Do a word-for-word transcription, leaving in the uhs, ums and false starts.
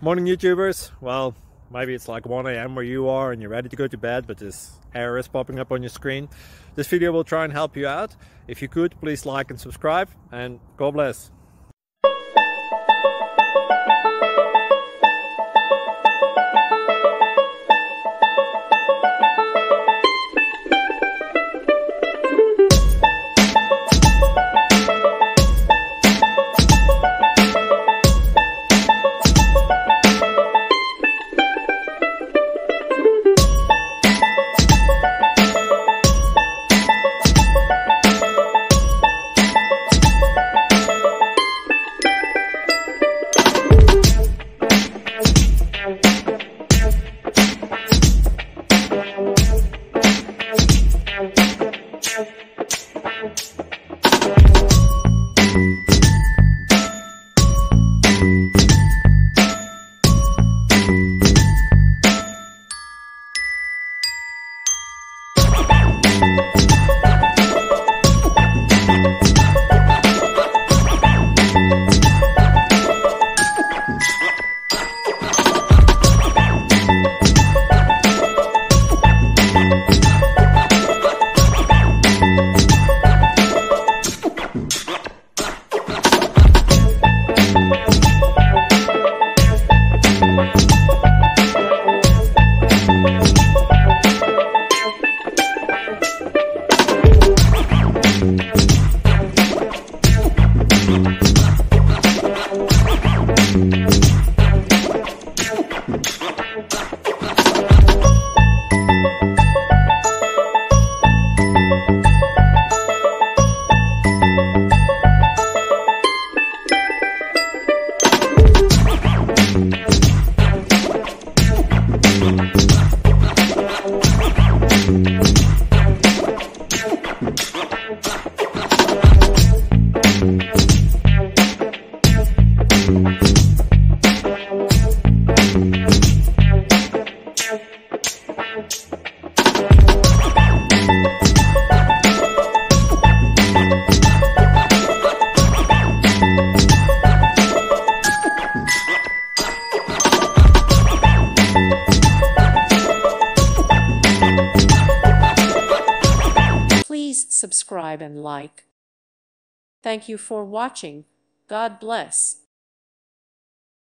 Morning YouTubers. Well, maybe it's like one A M where you are and you're ready to go to bed, but this error is popping up on your screen. This video will try and help you out. If you could, please like and subscribe, and God bless. Please subscribe and like. Thank you for watching. God bless.